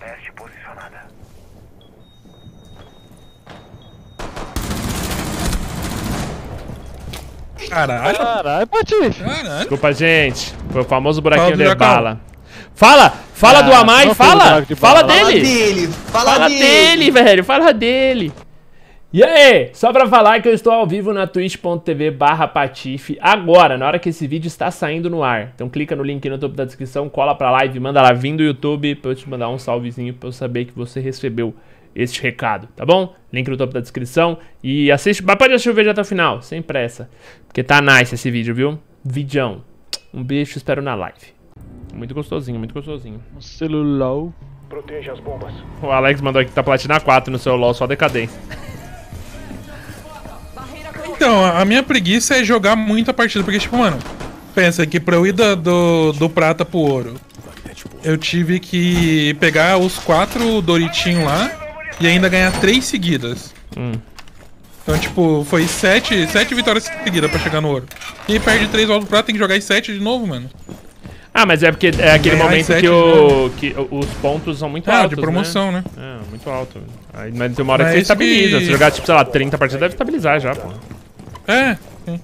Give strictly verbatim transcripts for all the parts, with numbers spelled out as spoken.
Peste posicionada. Caralho. Caralho, Patife. Caralho. Desculpa, gente. Foi o famoso buraquinho Fala do de Jacão. bala. Fala! Fala Ah, do Amai, não foi o fala! buraco de Fala bala. Fala dele! dele, fala, Fala dele. dele, velho, fala dele. E aí, só pra falar que eu estou ao vivo na twitch.tv barra patife agora, na hora que esse vídeo está saindo no ar. Então clica no link no topo da descrição, cola pra live, manda lá, vim do YouTube pra eu te mandar um salvezinho pra eu saber que você recebeu este recado, tá bom? Link no topo da descrição e assiste, mas pode assistir o vídeo até o final, sem pressa, porque tá nice esse vídeo, viu? Vidão. Um beijo, te espero na live. Muito gostosinho, muito gostosinho. Um celular. Proteja as bombas. O Alex mandou aqui que tá platina quatro no seu LoL, só decadência. Então, a minha preguiça é jogar muito a partida, porque, tipo, mano, pensa que pra eu ir da- do, do prata pro ouro, eu tive que pegar os quatro Doritinhos lá e ainda ganhar três seguidas. Hum. Então, tipo, foi sete, sete vitórias seguidas pra chegar no ouro. E aí perde três voltas do prata, tem que jogar as sete de novo, mano. Ah, mas é porque é aquele Ganhar momento sete que, de o, que o- os pontos são muito Ah, altos, de promoção, né? né? É, muito alto. Aí, mas tem uma hora que Mas você esse estabiliza. que- Se jogar, tipo, sei lá, trinta partidas, deve estabilizar já, pô. É, sim.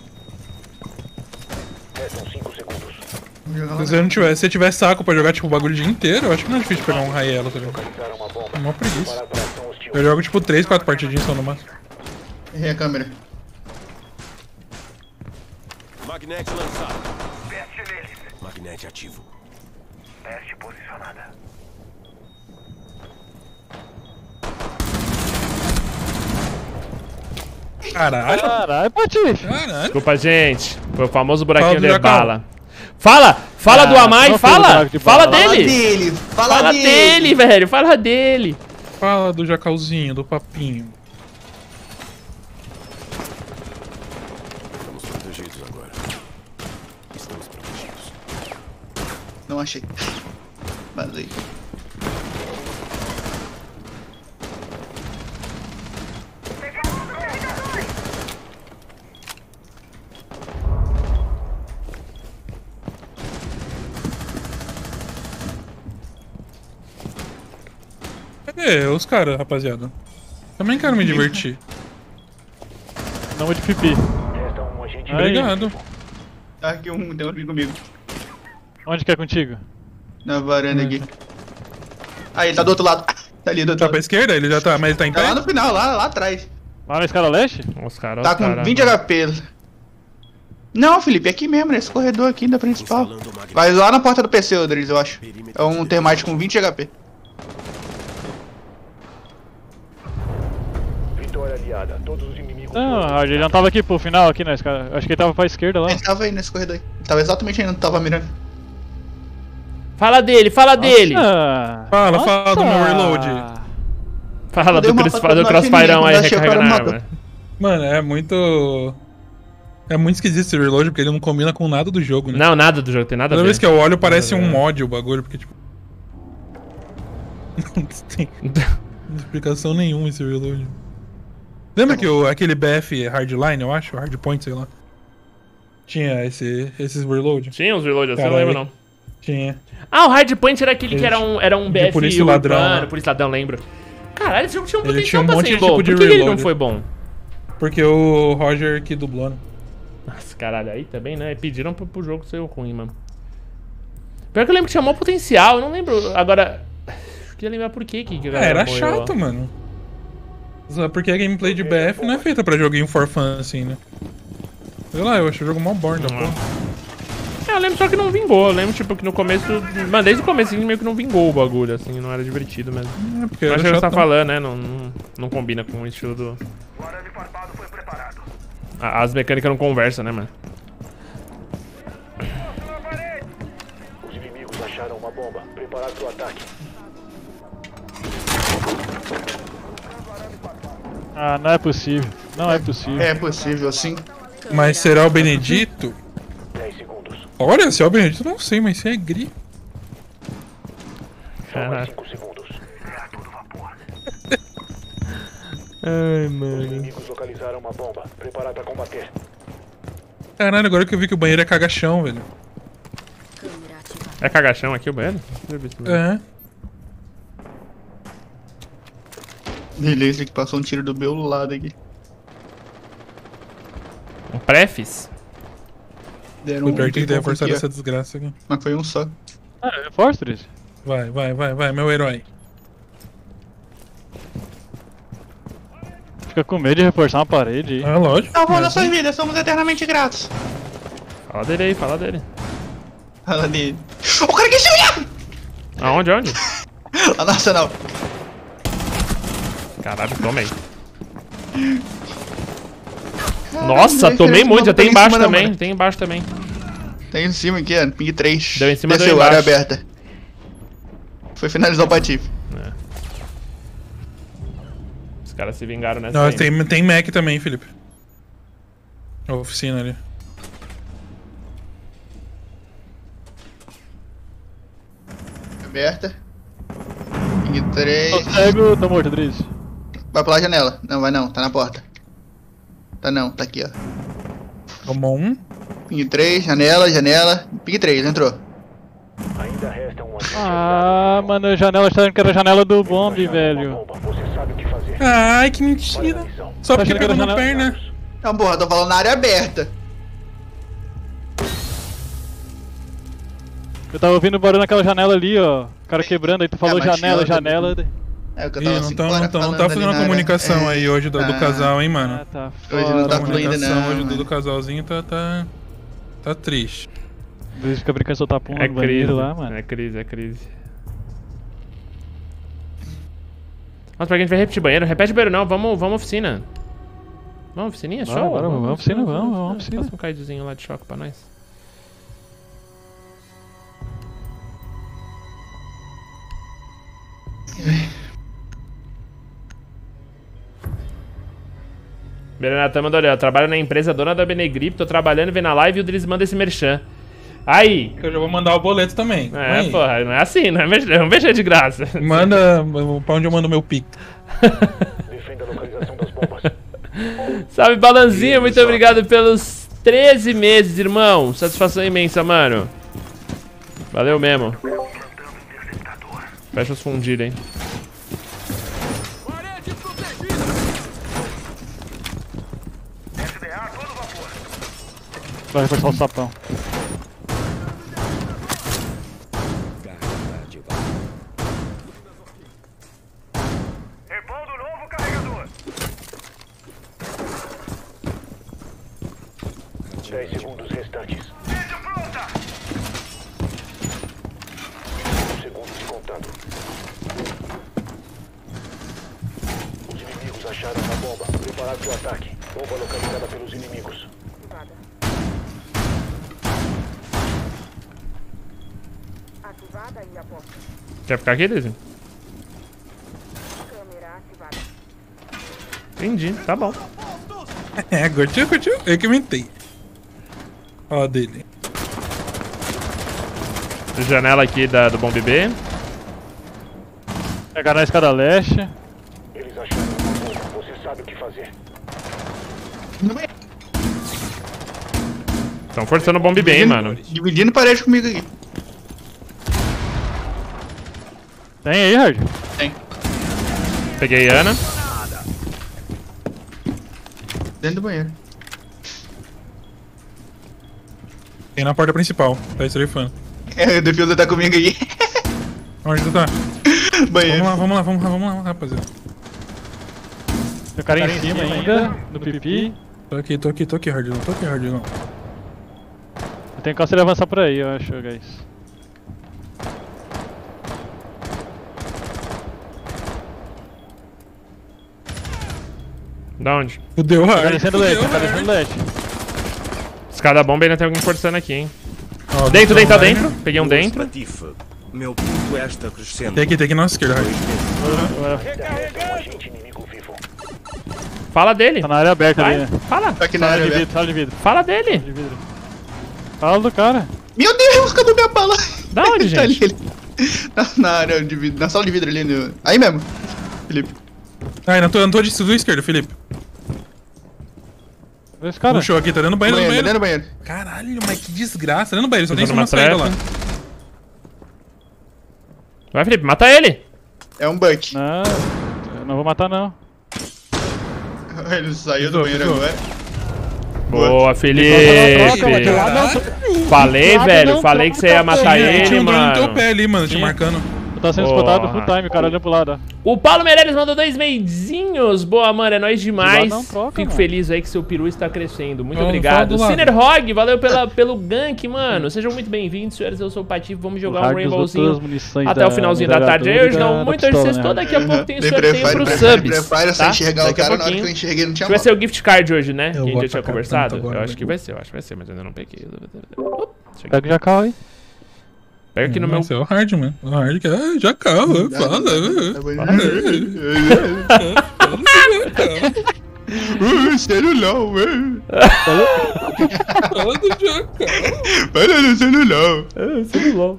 Restam cinco segundos. Se você não tiver, se você tiver saco pra jogar, tipo, o bagulho o dia inteiro, eu acho que não é difícil pegar um Raielo, tá ligado? Localizaram uma bomba. É uma preguiça. Preparar para ação hostil. Eu jogo, tipo, três, quatro partidinhas só no máximo. Errei a câmera. Magnete lançado. Peste neles. Magnete ativo. Peste posicionada. Caralho. Caralho, Patife. Caralho. Desculpa, gente. Foi o famoso buraquinho Fala do de Jacão. bala. Fala! Fala Ah, do Amai, não foi o fala! buraco de Fala bala. Fala dele! dele, fala, Fala dele. dele, velho, fala dele! Fala do Jacauzinho, do papinho. Estamos protegidos agora. Estamos protegidos. Não achei. Vazei. Cadê os caras, rapaziada? Também quero me divertir. Não de pipi. Resta um agente. Aí. Obrigado. Tá aqui um, tem um aqui comigo. Onde que é contigo? Na varanda aqui. Ah, ele tá do outro lado. Tá ali do outro Tá pra lado. esquerda? Ele já tá, mas ele tá em Tá pé? lá no final, lá, lá atrás. Lá na escada leste? Os caras, Tá os com cara. vinte H P. Não, Felipe, é aqui mesmo, nesse corredor aqui da principal. Instalando o magnete. Vai lá na porta do P C, Odris, eu acho. É um termite com vinte H P. Vitória aliada. Todos os inimigos. Não, foram ah, ele não tava aqui pro final, aqui na escada. Acho que ele tava pra esquerda lá. Ele tava aí nesse corredor aí. Ele tava exatamente aí onde tava mirando. Fala dele, fala dele! Ah, Fala, fala do meu nossa. reload. Fala Deu do, uma crucif patada do no crossfireão aí, F N, quando achei o cara recarregando a no mapa. arma. Mano, é muito... É muito esquisito esse reload, porque ele não combina com nada do jogo, né? Não, nada do jogo, tem nada a Toda ver. vez que eu olho, parece Nada a um ver. mod o bagulho, porque, tipo... Não tem explicação nenhuma esse reload. Lembra que o, aquele B F Hardline, eu acho? Hardpoint, sei lá. Tinha esse, esses reload? Tinha uns reload assim, eu não Caralho. lembro não. Tinha. Ah, o Hardpoint era aquele que Ele era um, era um de B F polícia ladrão, urbano, né? polícia ladrão, lembro. Caralho, esse jogo tinha um Ele potencial tinha um pra monte ser de bom. tipo de Por que ele não reload. foi bom? Porque o Roger que dublou, né? Nossa, caralho, aí também, né? Pediram pro, pro jogo ser ruim, mano. Pior que eu lembro que tinha maior potencial, eu não lembro. Agora. Queria lembrar por que que a É, galera era morreu, chato, ó. mano. Só porque a gameplay de B F não é feita pra joguinho for fun, assim, né? Sei lá, eu acho o jogo mó born da porra. É, eu lembro só que não vingou. Eu lembro, tipo, que no começo. Mano, desde o começo meio que não vingou o bagulho, assim, não era divertido mesmo. É, porque Mas era o que você tá chato. falando, né? Não, não, não combina com o estilo do. O arame farpado foi preparado. A- As mecânicas não conversam, né, mano? Os inimigos acharam uma bomba. Preparado para o ataque. Ah, não é possível. Não é possível. É possível, sim. Mas será o Benedito? dez segundos. Olha, se é o Benedito, eu não sei, mas se é Gri. Só mais Caralho. cinco segundos. A todo vapor. Ai, Os mano. inimigos localizaram uma bomba. Preparado para combater. Caralho, agora que eu vi que o banheiro é cagachão, velho. É cagachão aqui o banheiro? Deixa eu ver se- É. Beleza, que passou um tiro do meu lado aqui. Um prefis? Deram O pior um que tem que pipoco reforçar aqui, ó. essa desgraça aqui. Mas foi um só. Ah, é forte, Tris. Vai, vai, vai, vai, meu herói. Fica com medo de reforçar uma parede aí. Ah, lógico. Salvou mas- nossas vidas, somos eternamente gratos. Fala dele aí, fala dele. Fala dele. O cara que se olha! Aonde, onde? A nacional. Caralho, tomei. Nossa, tomei muito, já tem embaixo também, tem embaixo também. Tem em cima aqui, ó. Ping três. Deu em cima, deu Desceu, embaixo. área aberta. Foi finalizar o Patife. Os caras se vingaram nessa Não, aí. tem, tem Mac também, Felipe. A oficina ali. Aberta. Ping três. Tô cego, tô morto, Tris. Vai pela janela. Não, vai não, tá na porta. Tá não, tá aqui, ó. Tomou um. Ping três, janela, janela. Ping três, entrou. Ainda resta um agente Ah, mano, a janela achando que era a janela do bombe, achado uma velho. bomba. Você sabe o que fazer. Ai, que Olha a mentira. missão. Só Tá porque achando que era pegou na janela? perna. Não, porra, tô falando na área aberta. Eu tava ouvindo o barulho naquela janela ali, ó. O cara quebrando, aí tu falou É, mas janela, tinha janela. É o que eu Ih, tava não, assim, tão, bora não, tão, não falando tá ali fazendo na uma área. comunicação É. aí hoje do, do Ah. casal, hein, Ah, mano. tá Hoje não foda, tá A mano. fluindo, comunicação não, hoje do, mano. do casalzinho tá, tá, tá triste. Eles ficam brincando de soltar pum É no crise banheiro lá, mano. É crise, é crise. Nossa, pra que a gente vai repetir banheiro? Repete banheiro não, vamos, vamos oficina. Vamos, oficininha? Bora, Show? bora, vamos, oficina, vamos, vamos, oficina. Passa um caidozinho lá de choque pra nós. Berenata mandou ali, ó. Trabalho na empresa dona da Benegrip, tô trabalhando, vem na live e o Driz manda esse merchan. Aí! Eu já vou mandar o boleto também. É, Aí. porra, não é assim, não é mexer, não mexer de graça. Manda pra onde eu mando meu pic. Defenda a localização das bombas. Salve, Balanzinha, muito obrigado pelos treze meses, irmão. Satisfação imensa, mano. Valeu mesmo. Fecha os fundidos, hein. Vai reforçar o sapão. Repondo novo carregador. dez segundos restantes. Segundos contando. Os inimigos acharam uma bomba. Preparado para o ataque. Bomba localizada pelos inimigos. Ativada e aposta. Quer ficar aqui, Dizzy? Câmera ativada. Entendi, tá bom. É, curtiu, curtiu? Eu que mentei. Ó a dele. Janela aqui da, do Bom Bebê. Pegar na escada leste. Eles acharam uma bomba. Você sabe o que fazer. Estão forçando o Bom Bebê, hein, mano. Dividindo parede comigo aqui. Tem aí, Hard? Tem. Peguei Ana. Dentro do banheiro. Tem na porta principal. Tá estrefando. É, o Defilda tá comigo aqui. Onde tu tá? Banheiro. Vamos lá, vamos lá, vamos lá, vamos lá, rapaziada. Tem o cara em cima ainda, no pipi. Tô aqui, tô aqui, tô aqui, Hardilão, tô aqui, Hardilão. Eu tenho que ele avançar por aí, eu acho, guys. Da onde? Fudeu, Tá Hard. descendo leste, tá descendo leste. Escada bomba ainda tem alguém forçando aqui, hein. Ó, Dentro, tá dentro, tá online. dentro. Peguei um dentro. Patife. Meu ponto está crescendo. Tem aqui, tem aqui na nossa esquerda, Hard. Ainda resta um agente inimigo vivo. Fala dele. Tá na área aberta Vai, ali, né? fala. Tá aqui na Sala área de aberta. vidro, sala de vidro. Fala dele. De vidro. Fala do cara. Meu Deus, cadê minha bala? Da onde, Tá ali, gente? ele. Na, na área de vidro, na sala de vidro ali. No... Aí mesmo, Felipe. Ai, não tô, não tô de do esquerdo, Felipe. Esse cara. Puxou aqui, tá dentro do banheiro, Banheiro, no dentro banheiro. do banheiro. Caralho, mas que desgraça. Tá dentro do banheiro, só tem Usando só uma uma saída trap. lá. Vai, Felipe, mata ele. É um buck. Não, Não vou matar, não. Ele saiu do Pisou, banheiro pisou. agora. Boa, Felipe! Caralho. Falei, velho, falei que você ia matar Tinha, ele, tinha um drone no teu mano. pé ali, mano, te Sim. marcando. Eu tava sendo Porra. spotado full time, o cara olhando pro lado, ó. O Paulo Meirelles mandou dois meizinhos. Boa, mano, é nóis demais. Não troca, Fico mano. feliz aí que seu peru está crescendo. Muito Não, não obrigado. fala do lado. Ciner Hog, valeu pela, pelo gank, mano. Sejam muito bem-vindos, senhores. Eu sou o Patife. Vamos jogar um Hard usou todas as Rainbowzinho munições até da o finalzinho da tarde. Aí hoje não, da muito hoje pistola, sextou. né? Daqui a pouco tem Bem sorteio prepare, pros prepare, subs. prepare, você Tá? enxergar o Daqui a cara na hora que eu pouquinho. enxerguei, não tinha Vai mal. ser o gift card hoje, né? Eu Que a vou gente já tinha atacar conversado. tanto agora, Eu acho que né? vai ser, eu acho que vai ser, mas eu ainda não peguei. Pega o Jacal aí. Pega aqui no meu. Nossa, é o hard, mano. O hard que é já calma, fala. Tá bom. Uh, celular, ué. Fala do Jacal. Para no celular. Ah, celular.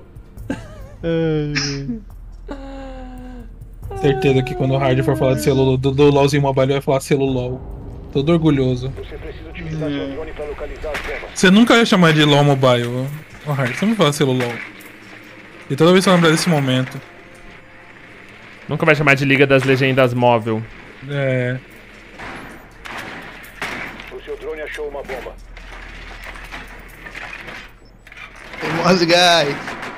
Certeza que quando o hard for falar de celular, do, do LOLzinho Mobile, ele vai falar celular. Todo orgulhoso. Você precisa utilizar seu drone para localizar as bombas. Você nunca ia chamar de LOL Mobile, o hard. Você não fala celular. E toda vez que eu lembrar desse momento. Nunca vai chamar de Liga das Legendas Móvel. É. O seu drone achou uma bomba. Famoso guy.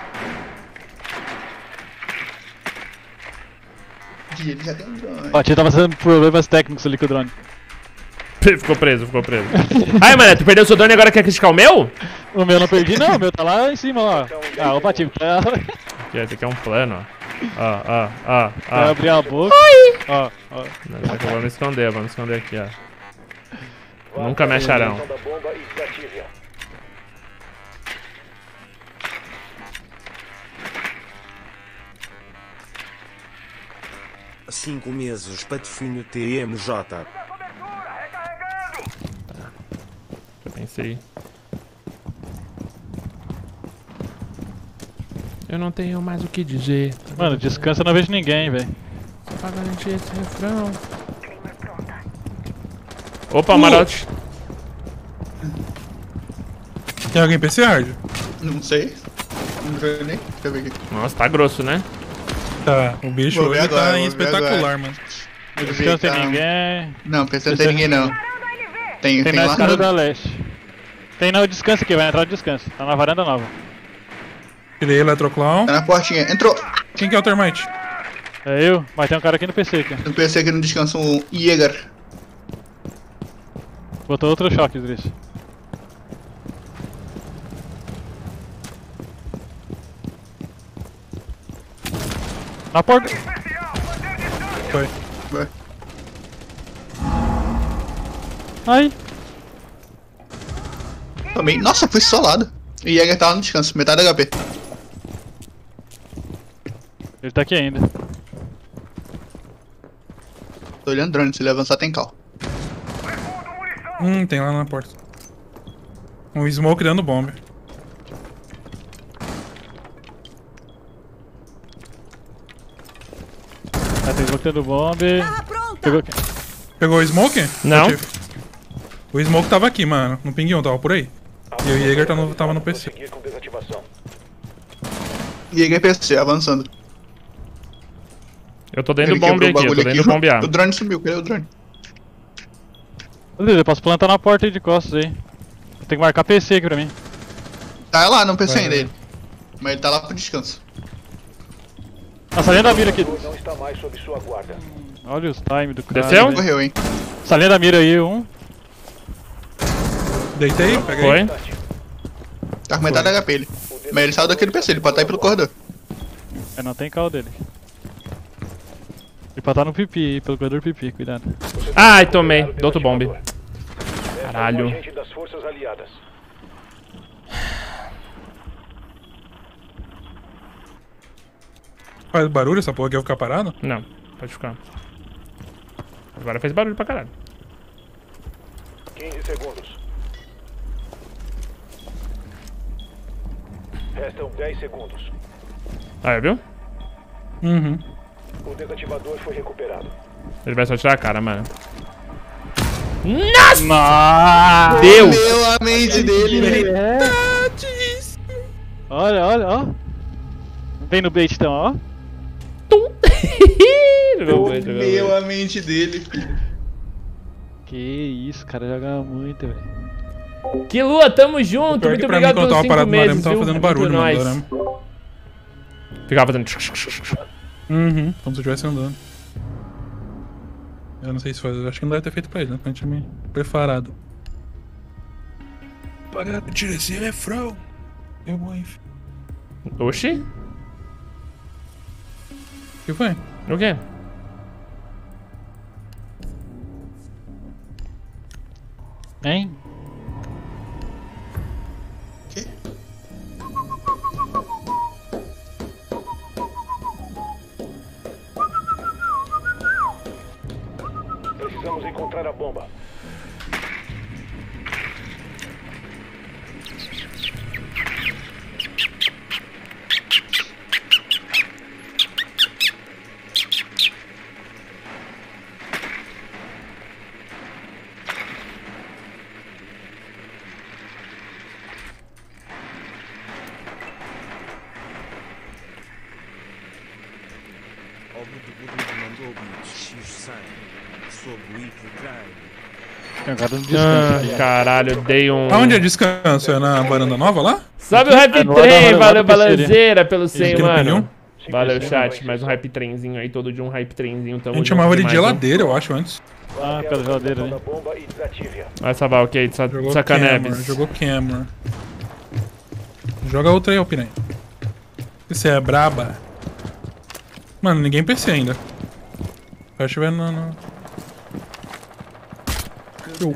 Ele já tem um drone. Ó, a tia tava fazendo problemas técnicos ali com o drone. Ficou preso, ficou preso. Ai, mano, tu perdeu seu drone e agora quer criticar o meu? O meu não perdi, não. O meu tá lá em cima, ó. Ah, o Patife. Tá... Aqui, esse aqui é um plano, ó. Ó, ó, ó, Vai ó. abrir a boca. Ó, ó. Não, eu vou me esconder, vou me esconder aqui, ó. Nunca me acharão. Da bomba e desative-a. Cinco meses, patrocínio T M J. Eu pensei. Eu não tenho mais o que dizer. Mano, descansa, eu não vejo ninguém, velho. Só pra garantir esse refrão. Opa, Marote. Tem alguém P C hard? Não sei. Não sei nem. Deixa eu ver aqui. Nossa, tá grosso, né? Tá, o bicho Vou ver hoje agora, tá vou ver espetacular, agora. mano. Não descansa Tá. sem ninguém. Não, pensando não tem ninguém não. Tem, Tem tem na lá escada no... da leste. Tem na descansa aqui, vai entrar no descanso. Tá na varanda nova. Tirei Electroclown. Tá na portinha. Entrou. Quem que é o Termite? É eu, mas tem um cara aqui no P C aqui. No P C aqui no descanso um Jäger. Botou outro choque, Driss. Na porta. Foi. Vai. Ai. Tomei. Nossa, fui solado. O Jäger tava no descanso, metade da H P. Ele tá aqui ainda. Tô olhando drone, se ele avançar tem cal. Hum, tem lá na porta. Um smoke dando bomba. Ah, tem bloqueio bombe. Pegou aqui. Pegou o smoke? Não. Ativo. O smoke tava aqui, mano. No pinguim, tava por aí. E o Jäger tá no- tava no P C. Seguir com desativação. Jäger P C, avançando. Eu tô dentro do Ele quebrou bombe o aqui, eu tô bagulho dentro do bombear. O drone sumiu, cadê o drone? Beleza, eu posso plantar na porta aí de costas aí. Tem que marcar P C aqui pra mim. Tá lá no P C Vai, ainda vai. ele. Mas ele tá lá pro descanso. A salinha da mira aqui. Não está mais sob sua guarda. Olha os time do cara. Desceu? velho. Correu, hein? Salinha da mira aí, um. Deitei, peguei. Foi? Tá com metade da H P ele. Mas ele saiu daquele P C, ele pode estar aí pelo corredor. É, não tem cal dele. Ele pode estar no pipi, pelo corredor pipi, cuidado. Ai, tomei. Do outro bombe. Caralho. É um agente das forças aliadas. Faz barulho essa porra aqui, eu vou ficar parado? Não, pode ficar. Agora fez barulho pra caralho. quinze segundos. Restam dez segundos. Ah, viu? Uhum. O desativador foi recuperado. Ele vai só tirar a cara, mano. Nossa! Nossa! Deus! Meu, a mente dele, velho. Olha, olha, ó. Vem no bait então, ó. Tum! Jogou muito, jogou Meu muito. a mente dele, filho. Que isso, cara, joga muito, velho. Que Lua, tamo junto. Pior Muito que pra mim, obrigado quando eu pelos tava cinco parado no arame, meses, tava viu? fazendo É barulho, muito mano, nóis. do arame. Ficava fazendo... Uhum, como se eu estivesse andando. Eu não sei se foi, acho que não deve ter feito pra ele, né? Porque a gente tinha me preparado. Pagar, tira esse refrão. Eu vou, enfim. Oxi? O que foi? O quê? Hein? Que? Precisamos encontrar a bomba. Ao mundo Buda mandou-me X cem sob o hipocrânio. Agora não descansa. Ah, caralho, dei um... Aonde é descanso? É na varanda nova lá? Salve o Rap Ah, não, Trem, não, não, valeu não, não, balanceira pelo cem, aqui no mano. pneu? Valeu, chat, mais um Hype Trenzinho aí, todo dia um Hype Trenzinho, tamo A gente junto chamava ele de demais, viu? geladeira, eu acho, antes. Ah, pela geladeira, Da né? bomba e desative-a. Vai salvar, ok, de sa Jogou Cameron, sacanebs. jogou Cameron. Joga outra aí, ô Piranha. Você é braba. Mano, ninguém P C ainda. Eu acho que vai no... no... Eu-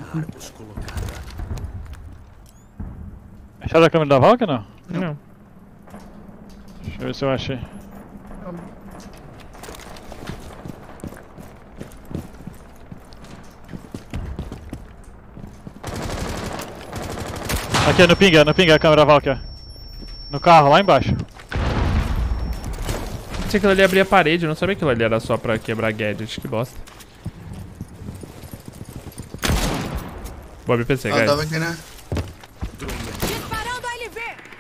Acharam a câmera da Valk ou não? Não. Deixa eu ver se eu achei. Aqui, no pinga, no pinga a câmera Valk, ó. No carro, lá embaixo. Tinha que aquilo ali abrir a parede, eu não sabia que aquilo ali era só pra quebrar gadget, que bosta. Vou abrir P C, Ela guys. tava aqui, né? Disparando a L V!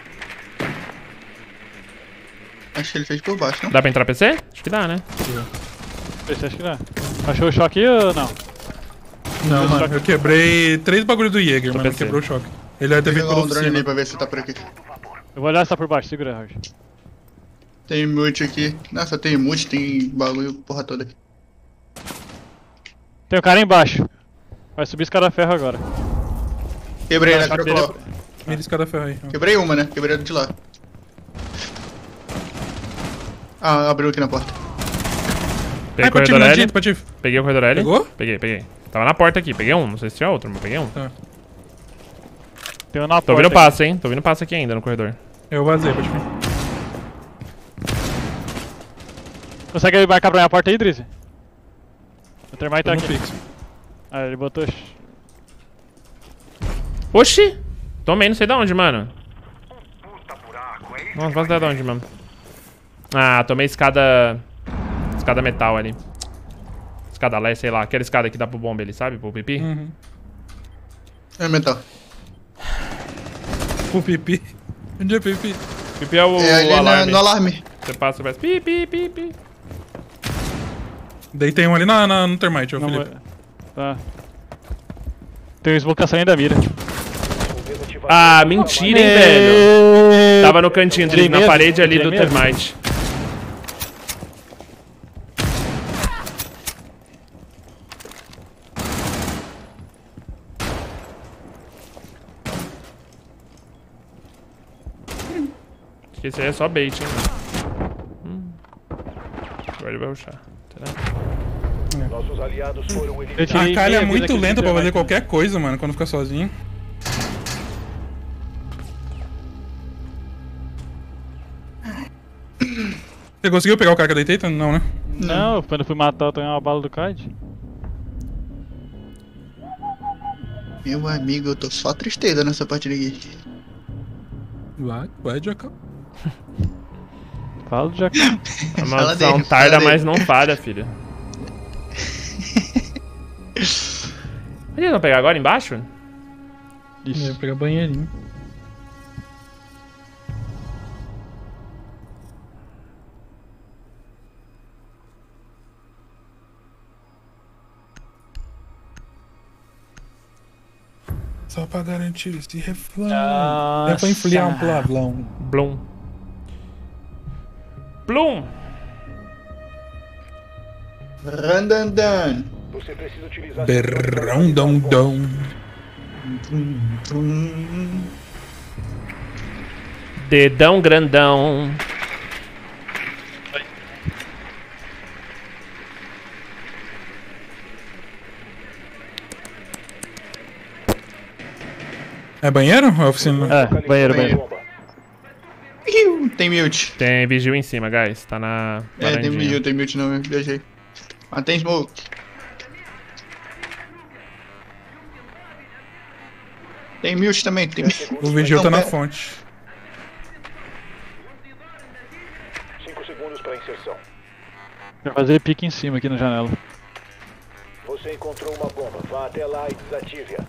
Acho que ele fez por baixo, não? Dá pra entrar P C? Acho que dá, né? P C, acho que dá. Achou o choque ou não? Não, mano, eu quebrei três bagulhos do Jäger, mas não P C. quebrou o choque. Ele deve ter Vou feito jogar pela um drone ali oficina. pra ver se tá por aqui. Eu vou olhar se tá por baixo, segura, Roger. Tem mute aqui. Nossa, tem mute, tem bagulho, porra toda aqui. Tem um cara embaixo. Vai subir escada ferro agora. Quebrei, né? Acho que Crocodile. dele- Mira esse cara ferro aí. ó. Quebrei uma, né? Quebrei de lá. Ah, abriu aqui na porta. Peguei Ai, o corredor Patife, L. não Patife. Peguei o corredor L. Pegou? Peguei, peguei. Tava na porta aqui, peguei um. Não sei se tinha outro, mas peguei um. Tá. Tem um na porta. Tô ouvindo aqui. passo, hein? Tô ouvindo passo aqui ainda no corredor. Eu vazei, Patife. Consegue marcar pra minha porta aí, Drizzy? O termite tá Tô no aqui. fixo. Ah, ele botou. Oxi! Tomei, não sei de onde, mano. Nossa, faço ideia de onde, mano. Ah, tomei escada... Escada metal ali. Escada lé, sei lá. Aquela escada que dá pro bomba ali, sabe? Pro pipi. Uhum. É metal. O pipi. Onde é pipi? Pipi é o, É ali o na- alarme. no alarme. Você passa e faz pi, pi, pi, pi. Daí tem um ali na, na- no termite, ô Não, Felipe. tá. Tem um smoke saindo da mira. Ah, mentira, hein, velho. Tava no cantinho dele, na parede ali do termite. Acho que esse aí é só bait, hein, mano. Hum. Agora ele vai rushar. Será? Nossos aliados foram Eu eliminados. tirei A Kali é meia vida muito aqui lenta do pra fazer termite. qualquer coisa, mano, quando fica sozinho. Você conseguiu pegar o cara que eu deitei? Tá- Não, né? Não, quando eu fui matar, eu tomei uma bala do Kaid. Meu amigo, eu tô só tristeza nessa partida aqui. Vai, vai, Jacal. Fala do Jack. A Fala maldição dele, tarda, fala mas dele. não falha, filho. Onde eles vão pegar agora? Embaixo? Eu ia Isso. pegar banheirinho. Só pra garantir esse refrão. Nossa. É pra enfriar um palavrão. Blum. Blum. Randandan. Você precisa utilizar... Berrão, dão, dão. Dedão grandão. É banheiro ou é oficina? É, banheiro, banheiro. Bomba. Ih, tem mute. Tem vigil em cima, guys. Tá na É, tem varandinha. mute, tem mute não, eu viajei. Mas tem smoke. Tem mute também, tem O vigil tá Não, na pera. fonte. cinco segundos para inserção. Vai fazer pique em cima aqui na janela. Você encontrou uma bomba. Vá até lá e desative-a.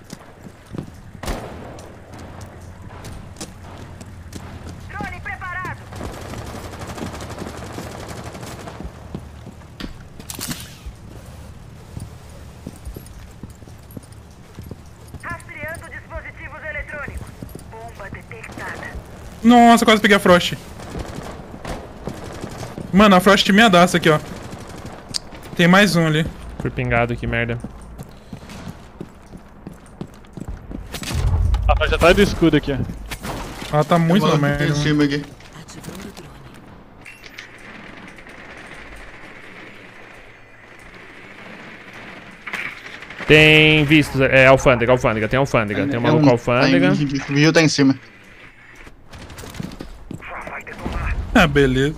Drone preparado. Rastreando dispositivos eletrônicos. Bomba detectada. Nossa, quase peguei a Frost. Mano, a Frost me adaça aqui, ó. Tem mais um ali. Fui pingado, que merda. Ah, já tá do escudo aqui, ó. Ela tá muito na Tem merda. em mano. cima aqui. Tem vistos, é alfândega, alfândega, tem alfândega. Tem um maluco É um- alfândega. tá em- O vigil tá em cima. Ah, beleza.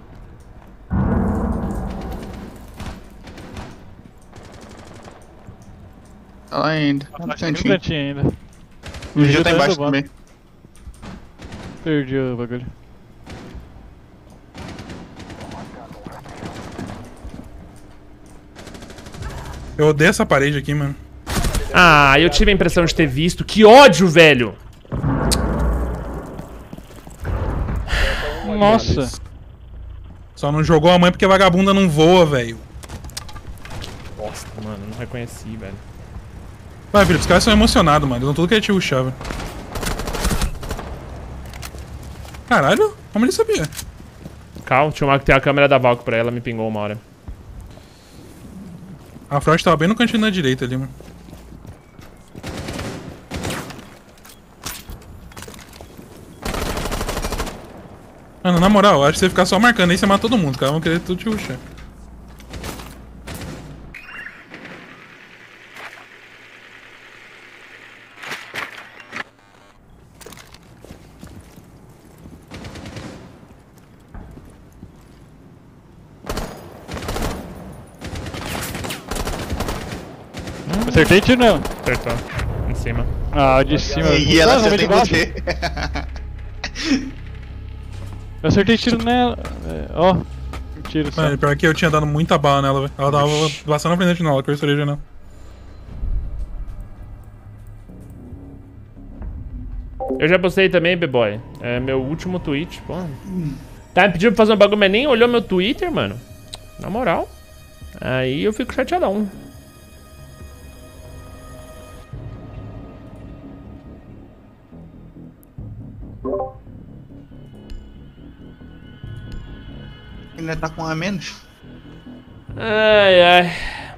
Tá lá ainda. Tá no Acho que tem um cantinho. cantinho ainda. O vigil tá indo embaixo bom. também. Perdi o bagulho. Eu odeio essa parede aqui, mano. Ah, eu tive a impressão de ter visto. Que ódio, velho! Nossa. Só não jogou a mãe porque a vagabunda não voa, velho. Nossa, mano, não reconheci, velho. Vai, Felipe, os caras são emocionados, mano. Eles vão tudo querer te rushar, velho. Caralho, como ele sabia? Cal, tinha uma que tem a câmera da Valk pra ela, me pingou uma hora. A Frost tava bem no cantinho da direita ali, mano. Mano, na moral, acho que você ficar só marcando aí, você mata todo mundo. Os caras vão querer tudo te rushar. Acertei tiro não. Acertou. Em cima. Ah, de cima. E ela Ah, acerta em realmente você. Eu acertei tiro nela. É, ó. Um tiro só. Mano, pior que eu tinha dado muita bala nela, velho. Ela tava passando na frente não, ela cortou a janela. Eu já postei também, B-Boy. É meu último tweet, pô. Tá me pedindo pra fazer um bagulho, mas nem olhou meu Twitter, mano. Na moral. Aí eu fico chateadão. Ainda tá com um a menos. Ai, ai.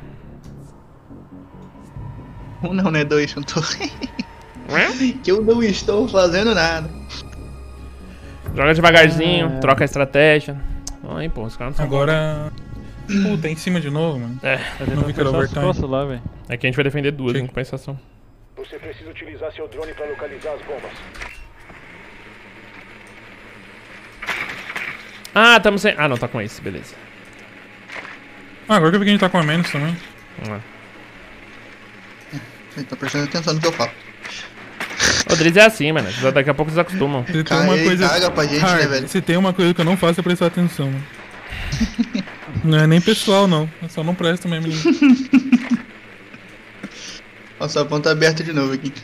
Um não, né? Dois, não tô. Que eu não estou fazendo nada. Joga devagarzinho, troca a estratégia. Ai, pô, os caras não são bons. Agora... Puta, é em cima de novo, mano. É, Tá Não tentando vi que era fechar as overtime. costas lá, velho. aqui a gente vai defender duas Sim. em compensação. Você precisa utilizar seu drone para localizar as bombas. Ah, tamo sem... Ah, não, tá com esse, beleza. Ah, agora que eu vi que a gente tá com a menos também. Vamos lá. Você tá prestando atenção no que eu falo. O Driz é assim, mano. Daqui a pouco eles acostumam. Se tem Cara, uma ele coisa... caga pra gente, né, velho? Se tem uma coisa que eu não faço é prestar atenção, mano. Não é nem pessoal, não. Eu só não presto mesmo, menino. Nossa, a ponta aberta de novo aqui.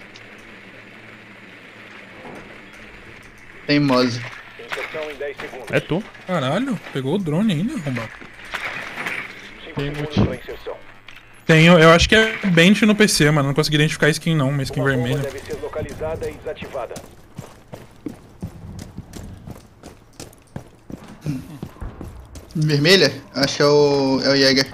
Teimosa. Inserção em dez segundos. É tu. Caralho, pegou o drone ainda, arrombado. cinco Tem segundos motivo. para inserção. Tenho, eu acho que é Bench no P C, mano. Não consegui identificar a skin não, uma skin Uma bomba vermelha. deve ser localizada e desativada. Vermelha? Acho que é o. é o Jäger.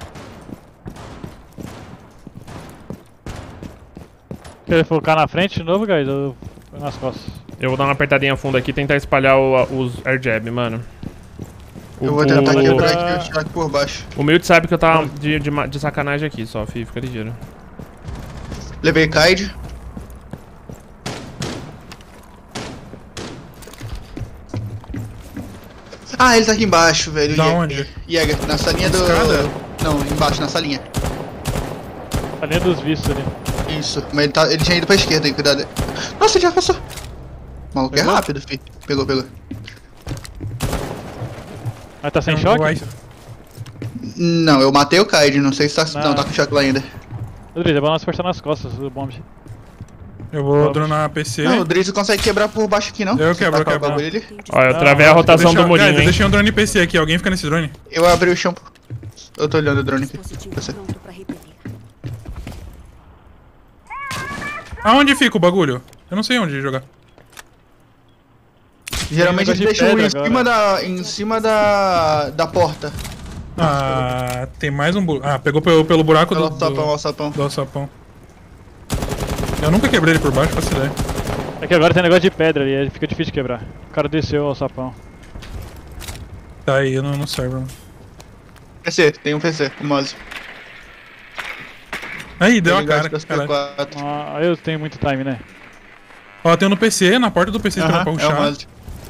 Quer focar na frente de novo, guys? Ou nas costas? Eu vou dar uma apertadinha fundo aqui e tentar espalhar o, os air jab, mano. O, Eu vou tentar o, quebrar aqui o choque por baixo. o Milt sabe que eu tava de, de, ma- de sacanagem aqui só, fi, fica ligeiro. Levei Kaid. Ah, ele tá aqui embaixo, velho. Da Jäger. onde? Jäger, na salinha do. Escada? Não, embaixo, na salinha. A linha dos vistos ali. Isso, mas ele, tá, ele tinha ido pra esquerda, hein, cuidado. Nossa, ele já passou. O maluco é Pegou? rápido, fi. Pegou, pegou. Mas tá sem Não, choque? vai. Não, eu matei o Kaid, não sei se tá. Não. Não, tá com choque lá ainda. Rodrigo, é bom nós forçar nas costas do bomb. Eu vou dronar P C. Não, o Drizzy consegue quebrar por baixo aqui, não? Eu Você quebro, eu tacar o quebro. bagulho ali? Ó, eu Não, travei a não, rotação Deixa, do murinho, guys, eu hein. deixei um drone P C aqui, alguém fica nesse drone? Eu abri o chão. Eu tô olhando o drone aqui. Dispositivo Você. pronto pra repelir. Aonde fica o bagulho? Eu não sei onde jogar. Geralmente Tem um eles negócio de deixam em pedra cima da. em cima da. da porta. Ah, tem mais um buraco. Ah, pegou pelo, pelo buraco do, Olha o sapão, olha do, o sapão. do alçapão. Eu nunca quebrei ele por baixo, faço ideia. É que agora tem negócio de pedra ali, aí fica difícil de quebrar. O cara desceu ao sapão. Tá aí no, no server. mano. P C, tem um P C, o mouse. Aí, deu a Tem cara. negócio das Caralho. P quatro. Ah, eu tenho muito time, né? Ó, tem um no P C, na porta do P C também Aham, pra é o puxar. mouse.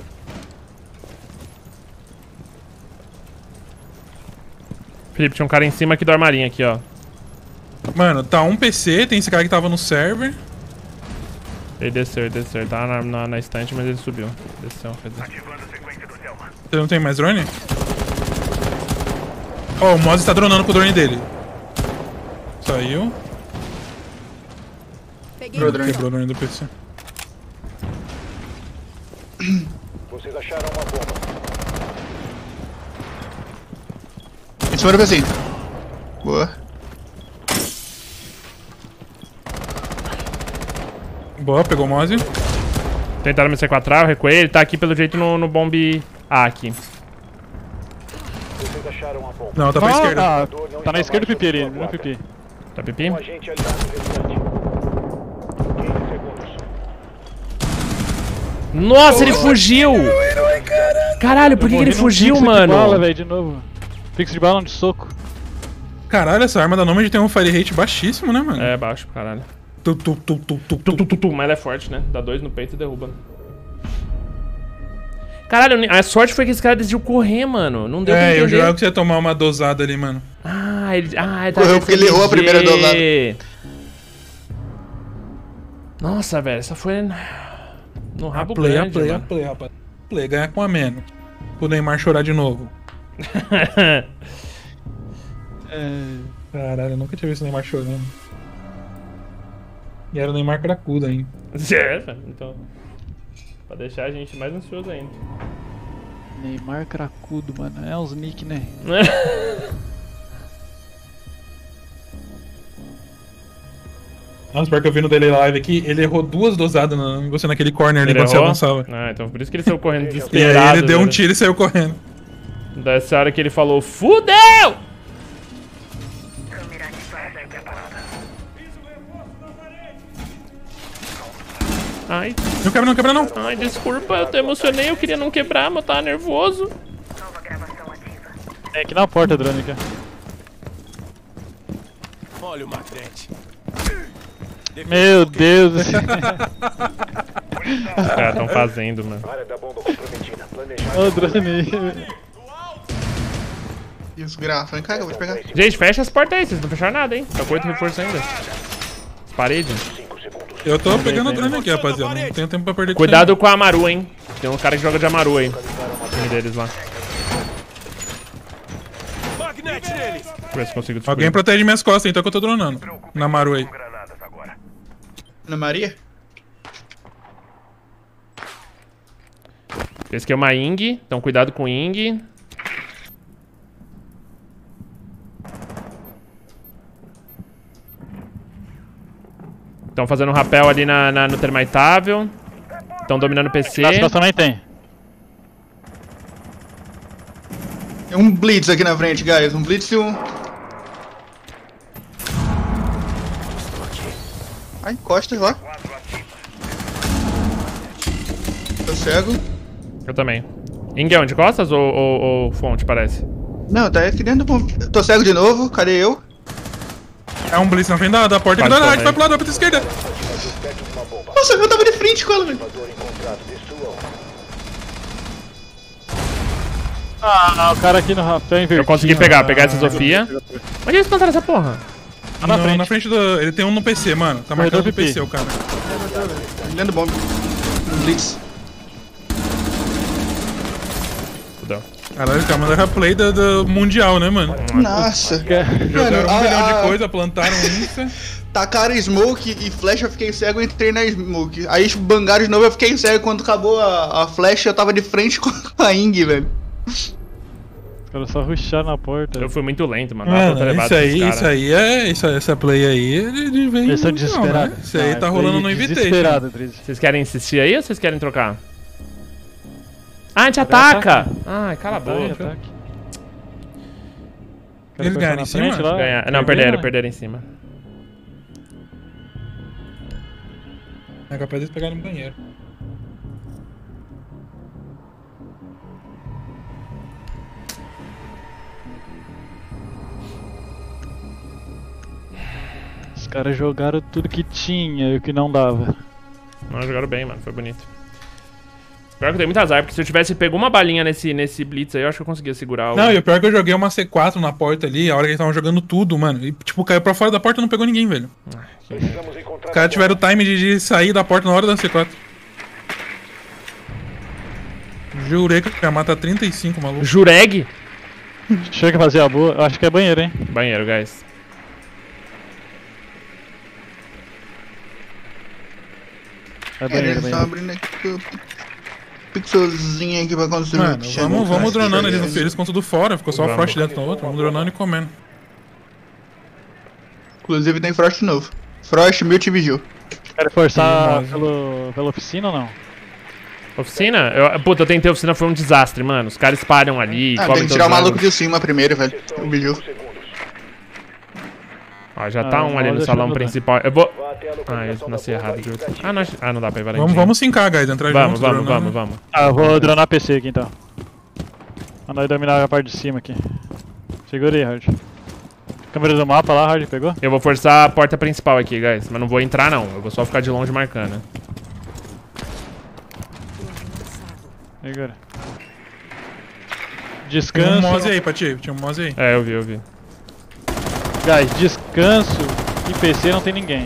Felipe, tinha um cara em cima aqui do armarinho aqui, ó. Mano, tá um P C, tem esse cara que tava no server. Ele desceu, ele desceu. Ele tava na, na, na estante, mas ele subiu. Desceu, quer dizer. Você não tem mais drone? Ó, o Moz tá dronando com o drone dele. Saiu. Peguei Pro drone. Quebrou o drone do P C. Vocês acharam uma bomba. Em cima do P C. Boa. Boa, pegou o Moz. Tentaram me sequestrar, eu recuei. Ele tá aqui pelo jeito no, no bomb A aqui. Vocês acharam a bomba. Não, tá pra Ah, esquerda. ah, tá na esquerda do pipi ali, no pipi. Tá pipi? Um agente aliado restante. quinze segundos. Nossa, ele fugiu! Caralho, por que, que ele Morri num fugiu, pixel de mano? bala, velho, de novo. Pix de bala de soco. Caralho, essa arma da Nomad tem um fire rate baixíssimo, né, mano? É, baixo, caralho. Tu, tu, tu, tu, tu, Tu, tu, tu, tu, mas ela é forte, né? Dá dois no peito e derruba. Caralho, a sorte foi que esse cara decidiu correr, mano. Não deu pra É, entender. eu jurava que você ia tomar uma dosada ali, mano. Ah, ele, ah, ele tá Correu porque ele errou a primeira dosada. Nossa, velho, essa foi no A rabo play, a grande, play, a mano. play, rapaz. Play, ganhar com a menos. O Neymar chorar de novo. Caralho, eu nunca tinha visto o Neymar chorando. E era o Neymar cracudo ainda. É, então. Pra deixar a gente mais ansioso ainda. Neymar cracudo, mano. É uns nick, né? Nossa, pior que eu vi no Delay Live aqui, ele errou duas dosadas no, você naquele corner ali Ele quando você errou? avançava. Ah, então por isso que ele saiu correndo E aí desesperado. ele deu um velho. tiro e saiu correndo. Dessa hora que ele falou, fudeu! Câmera ativada. Ai, Não quebra não, quebra não. ai, desculpa, eu te emocionei, eu queria não quebrar, mas eu tava nervoso. Nova gravação ativa. É aqui na porta, Drônica. Olha o Macrete. Meu Deus do céu. Os caras tão fazendo, mano. Área da bomba comprometida. Planejado. Ô, Drone. Isso, graça. Vem cá, eu vou te pegar. Gente, fecha as portas aí, vocês não fecharam nada, hein? Tá com oito reforços ainda. As paredes. cinco segundos. Eu tô pegando o drone aqui, rapaziada. Não tenho tempo pra perder com Cuidado com a Amaru, hein? Tem um cara que joga de Amaru aí. O time deles lá. Magnete neles. Deixa eu ver se consigo isso. Alguém descobrir. protege minhas costas, então que eu tô dronando. Na Maru aí. Granadas agora. Ana Maria? Esse aqui é uma Ying, então cuidado com o Ying. Estão fazendo um rapel ali na, na, no termitável. Estão dominando o P C. Nas costas também tem. Tem um Blitz aqui na frente, guys. Um Blitz e um... Ai, costas lá. Tô cego. Eu também. Inguel, de costas ou, ou, ou fonte, parece? Não, tá aqui dentro do ponto. Tô cego de novo, cadê eu? É um blitz na frente da, da porta. Quase Aqui da tomei. vai pro lado, vai pra esquerda. Nossa, eu tava de frente com ela, velho. Invasor encontrado. Destruam. Ah, o cara aqui no rapel invertido. Eu consegui pegar, pegar essa Sofia. Onde eles encontraram essa porra? Tá na No- frente. na frente do... Ele tem um no P C, mano. Tá Corredor marcando no P P. P C o cara. Dentro do bomb. Um Blitz. Fudeu. Caralho, o cara manda replay do, do Mundial, né, mano? Nossa. Jogaram um a- milhão a- de coisa, plantaram Insta. Tacaram smoke e flash, eu fiquei cego e entrei na smoke. Aí bangaram de novo, eu fiquei cego. Quando acabou a, a flash, eu tava de frente com a Ing, velho. Os caras só rusharam na porta. Eu fui muito lento, mano. Dá pra ter Mano, levado isso aí, esses isso caras. aí é. Isso, essa play aí, ele ele vem. Eles estão não, desesperados. né? Isso aí Ah, tá foi rolando no Invitation. Desesperado, Drizzy. Vocês querem insistir aí ou vocês querem trocar? Ah, a gente ataca! Ai, cala a boca. Ataque. Eles ganharam em cima? Ganhar. Não, perderam, perderam em cima. É capaz deles pegarem no banheiro. Os caras jogaram tudo que tinha e o que não dava. Não, jogaram bem, mano. Foi bonito. Pior que eu dei muito azar, porque se eu tivesse pego uma balinha nesse, nesse blitz aí, eu acho que eu conseguia segurar o... Não, e o pior é que eu joguei uma C quatro na porta ali, a hora que eles estavam jogando tudo, mano. E, tipo, caiu pra fora da porta e não pegou ninguém, velho. Precisamos encontrar Os caras tiveram o time de, de sair da porta na hora da C quatro. Jurei que ia matar trinta e cinco, maluco. Jureg? Chega a fazer a boa. Eu acho que é banheiro, hein? Banheiro, guys. É É, banheiro, eles estão banheiro. abrindo aqui o pixelzinho aqui pra construir. Mano, Chama vamos, o vamos plástico, dronando eles, beleza. eles com tudo fora, ficou só o Vamos. Frost dentro da outra, vamos dronando e comendo. Inclusive tem Frost novo. Frost, Mute e Vigil. Quer forçar Sim, pelo, pela oficina ou não? Oficina? Eu, puta, eu tentei oficina, foi um desastre, mano. Os caras espalham ali, Ah, cobrem tem que tirar o todos os maluco ângulos. de cima primeiro, velho. O Vigil. segundos. Ó, já tá Ah, um ali vou no deixar salão rodar. principal. Eu vou... Vá até a Ah, eu localização da nasci bomba errado. e De... desative. Ah, não, ah, não dá pra ir varandinha. Vamos, vamos sincar, guys, entrar Vamos, juntos. vamos, dronando. vamos, vamos. Ah, eu vou dronar P C aqui então. Pra nós dominar a parte de cima aqui. Segura aí, Hard. Câmera do mapa lá, Hard, pegou? Eu vou forçar a porta principal aqui, guys. Mas não vou entrar, não. Eu vou só ficar de longe marcando. Segura. Tem um Descanso. Moze aí, Pati, tinha um Moze aí. É, eu vi, eu vi. Guys, descanso e P C não tem ninguém.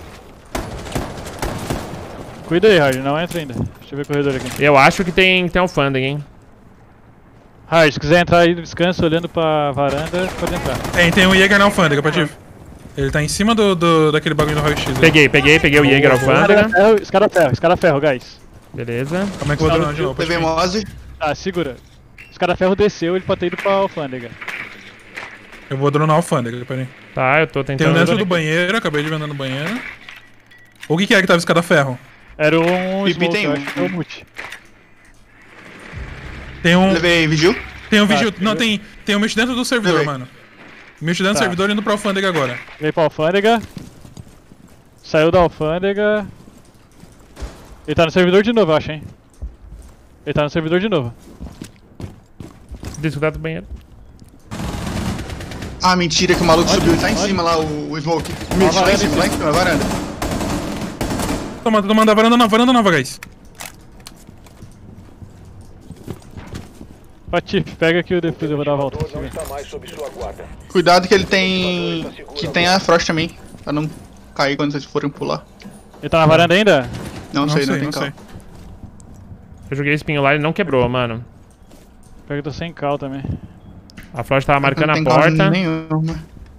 Cuida aí, Hard, não entra ainda. Deixa eu ver o corredor aqui. Eu acho que tem, tem alfândega, hein? Hard, se quiser entrar aí no descanso olhando pra varanda, pode entrar. Tem, tem um Jäger na alfândega, Pati. Ele tá em cima do, do, daquele bagulho do raio-x. aí. Peguei, peguei, peguei o Jäger alfândega. Ferro, escada ferro, escada ferro, guys. Beleza. Como é que eu vou dronar de novo, T V Pati? Mose. Ah, segura. Escada ferro desceu, ele pode ter ido pra alfândega. Eu vou dronar a alfândega, peraí. Tá, eu tô Tem um tentando... dentro do banheiro, acabei de ver no banheiro. O que que é que tava escada ferro? Era um Pipi smoke, tem eu um. acho que é o multi. Tem um... Levei Vigil. Tem um vigil... Tá, Não, tem, tem um Mish dentro do servidor, Levei. mano. Mish dentro do Tá. servidor indo pra alfândega agora. Veio pra alfândega. Saiu da alfândega. Ele tá no servidor de novo, eu acho, hein? Ele tá no servidor de novo. Descuidado do banheiro. Ah, mentira que o maluco subiu. Tá em cima lá, o, o Smoke. Mute, lá em cima, lá em cima, na varanda. Toma, tô mandando a varanda nova, varanda nova, guys. Patife, pega aqui o defuse, eu vou dar a volta. Não está mais sob sua guarda. Cuidado que ele tem... Que tem a Frost também. Pra não cair quando vocês forem pular. Ele tá na varanda ainda? Não, Não sei, sei, não tem não calma. sei. Eu joguei espinho lá e ele não quebrou, mano. Pega, eu tô sem cal também. A Frost tava marcando Não a tem calma porta. nenhuma.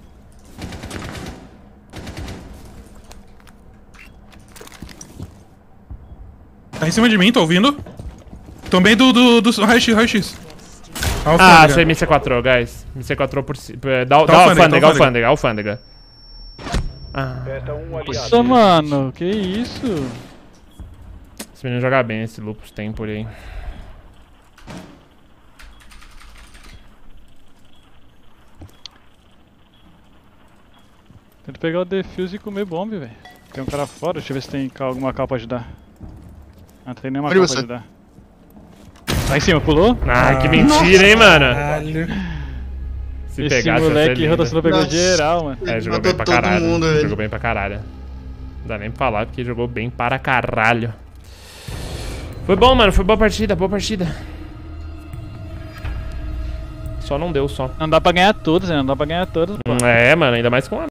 Tá em cima de mim, tô ouvindo. Também do, do, do raio-x, raio-x. Ah, Alfândega. você me C quatrou, guys. Me C quatrou por cima. Dá, Tá dá alfândega, alfândega, tá alfândega, alfândega. Ah, Resta um aliado. Nossa, mano, que isso? esse menino joga bem, esse Lupus tem por aí. Tenta pegar o defuse e comer bomb, velho. Tem um cara fora, deixa eu ver se tem cal- alguma cal pra ajudar. Ah, não tem nenhuma Olha cal você. pra ajudar. Lá em cima, pulou? Ah, que mentira, hein, mano? Caralho. Se Esse pegasse, ia ser moleque lindo. rotacionou, pegou Nossa. geral, mano. É, jogou Matou bem pra todo caralho. mundo, jogou velho. bem pra caralho. Não dá nem pra falar porque jogou bem para caralho. Foi bom, mano. Foi boa partida, boa partida. Só não deu, só. Não dá pra ganhar todas, né? Não dá pra ganhar todas. É, mano, ainda mais com a